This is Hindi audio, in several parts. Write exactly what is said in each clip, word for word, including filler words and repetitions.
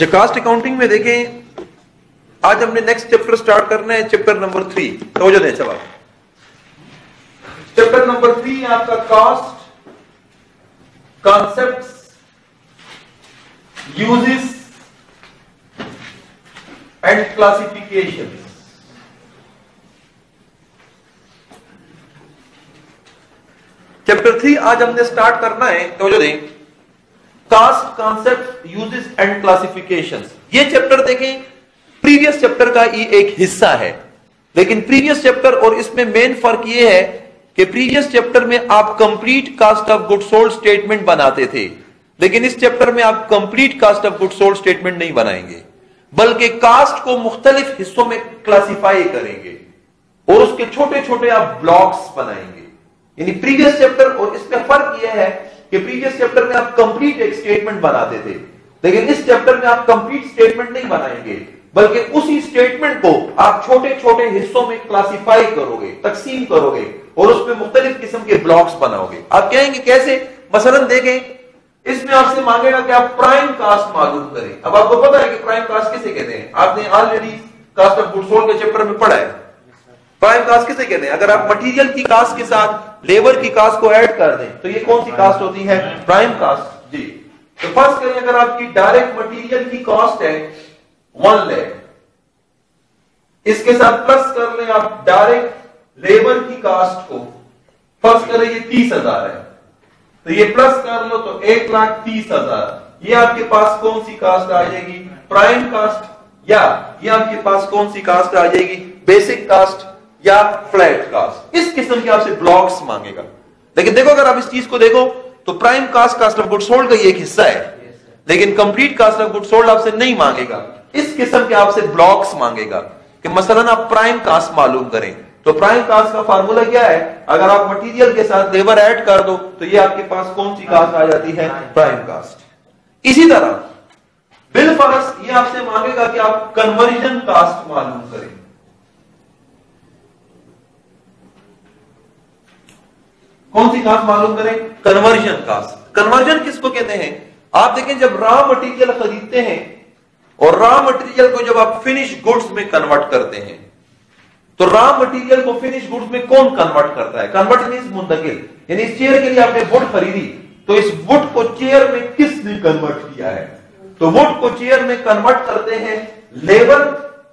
अच्छा, कास्ट अकाउंटिंग में देखें, आज हमने नेक्स्ट चैप्टर स्टार्ट करना है, चैप्टर नंबर थ्री। तो जो दें सब आप, चैप्टर नंबर थ्री आपका cost, concepts, uses and classification. Chapter three आज हमने स्टार्ट करना है। तो जो दें, cost, concept, uses and classifications. ये चैप्टर देखें, प्रीवियस चैप्टर का ये एक हिस्सा है, लेकिन प्रीवियस चैप्टर और इसमें मेन फर्क ये है कि प्रीवियस चैप्टर में आप complete cost of good sold statement बनाते थे, लेकिन इस चैप्टर में आप complete cost of good sold statement नहीं बनाएंगे, बल्कि कास्ट को मुख्तलिफ हिस्सों में क्लासिफाई करेंगे और उसके छोटे छोटे आप ब्लॉक्स बनाएंगे। यानी प्रीवियस चैप्टर और इसमें फर्क यह है कि प्रीवियस चैप्टर में आप कंप्लीट एक स्टेटमेंट बनाते थे, लेकिन इस चैप्टर में आप कंप्लीट स्टेटमेंट नहीं बनाएंगे, बल्कि उसी स्टेटमेंट को आप छोटे छोटे हिस्सों में क्लासिफाई करोगे, तकसीम करोगे और उसमें मुख्तलिफ किस्म के ब्लॉक्स बनाओगे। आप कहेंगे कैसे? मसलन देखें, इसमें आपसे मांगेगा कि आप प्राइम कास्ट मालूम करें। अब आपको पता है कि प्राइम कास्ट किसे कहते हैं, आपने already cost of goods sold के चैप्टर में पढ़ा है। प्राइम कास्ट किसे कहते हैं? अगर आप मटेरियल की कास्ट के साथ लेबर की कास्ट को ऐड कर दें तो ये कौन सी कास्ट होती है? Prime cast. जी, तो फर्स्ट करें, अगर आपकी डायरेक्ट मटेरियल की कॉस्ट है वन लैख, इसके साथ प्लस कर लें आप डायरेक्ट लेबर की कास्ट को, फर्स्ट करें ये तीस हजार है, तो ये प्लस कर लो तो एक लाख तीस हजार। ये आपके पास कौन सी कास्ट आ जाएगी? Prime cost. या ये आपके पास कौन सी कास्ट आ जाएगी? बेसिक कास्ट या फ्लैट कास्ट। इस किस्म के आपसे ब्लॉक्स मांगेगा। लेकिन देखो, अगर आप इस चीज को देखो तो prime cost cost of good sold का ये एक हिस्सा है, लेकिन complete cost of good sold आपसे नहीं मांगेगा। इस किस्म के आपसे ब्लॉक्स मांगेगा कि मसलन आप प्राइम कास्ट मालूम करें। तो प्राइम कास्ट का फार्मूला क्या है? अगर आप मटेरियल के साथ लेबर ऐड कर दो तो ये आपके पास कौन सी कास्ट आ जाती है? Prime cost. इसी तरह बिल फर्स ये आपसे मांगेगा कि आप कन्वर्जन कास्ट मालूम करें। कौन सी कास्ट मालूम करें? Conversion cast. कन्वर्जन किसको कहते हैं? आप देखें, जब रॉ मटेरियल खरीदते हैं और रॉ मटेरियल को जब आप फिनिश गुड्स में कन्वर्ट करते हैं, तो रॉ मटेरियल को फिनिश गुड्स में कौन कन्वर्ट करता है? कन्वर्ट मींस मुंतकिल। यानी इस चेयर के लिए आपने वुड खरीदी, तो इस वुड को चेयर में किसने कन्वर्ट किया है? तो वुड को चेयर में कन्वर्ट करते हैं लेबर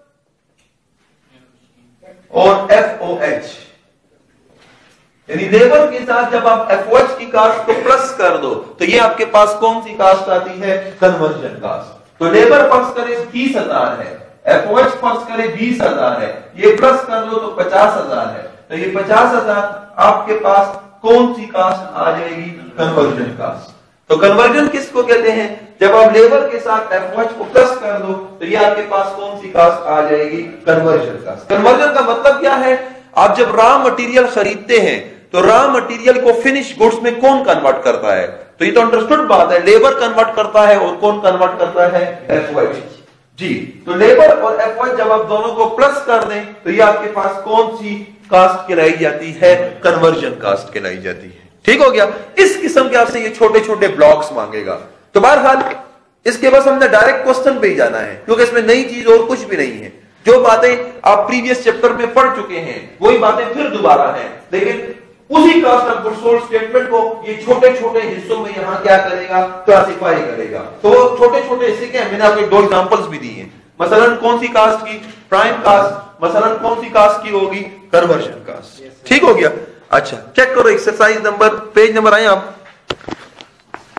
और एफ ओ एच। यानी लेबर के साथ जब आप एफ ओ एच की कास्ट को प्लस कर दो तो ये आपके पास कौन सी कास्ट आती है? Conversion cost. तो लेबर फर्स्ट करे तीस हजार है, एफ ओ एच फर्स्ट करे बीस हजार है, ये प्लस कर लो तो पचास हजार है, तो ये पचास हजार आपके पास कौन सी कास्ट आ जाएगी? Conversion cost. तो कन्वर्जन किसको कहते हैं? जब आप लेबर के साथ एफ ओ एच को प्लस कर दो तो ये आपके पास कौन सी कास्ट आ जाएगी? Conversion cast. कन्वर्जन का मतलब क्या है? आप जब रॉ मटेरियल खरीदते हैं तो रॉ मटेरियल को फिनिश गुड्स में कौन कन्वर्ट करता है? तो ये तो अंडरस्टूड बात है, लेबर कन्वर्ट करता है और कौन कन्वर्ट करता है? F O H. जी, तो लेबर और एफ ओ एच जब आप दोनों को प्लस कर दें तो ये आपके पास कौन सी कास्ट कहलाई जाती है? कन्वर्जन कास्ट कहलाई जाती है। ठीक हो गया? इस किस्म के आपसे ये छोटे छोटे ब्लॉक्स मांगेगा। तो बहरहाल इसके बस हमने डायरेक्ट क्वेश्चन पे ही जाना है, क्योंकि इसमें नई चीज और कुछ भी नहीं है। जो बातें आप प्रीवियस चैप्टर में पढ़ चुके हैं वही बातें फिर दोबारा हैं, लेकिन उसी cost of good sold statement को ये छोटे छोटे हिस्सों में यहां क्या करेगा? क्लासिफाई करेगा। तो छोटे छोटे हिस्से क्या है? मैंने आपको दो एग्जांपल्स भी दी हैं। मसलन कौन सी कास्ट की? Prime cost. मसलन कौन सी कास्ट की होगी? Conversion cost. ठीक हो गया? अच्छा, चेक करो एक्सरसाइज नंबर, पेज नंबर आए आप।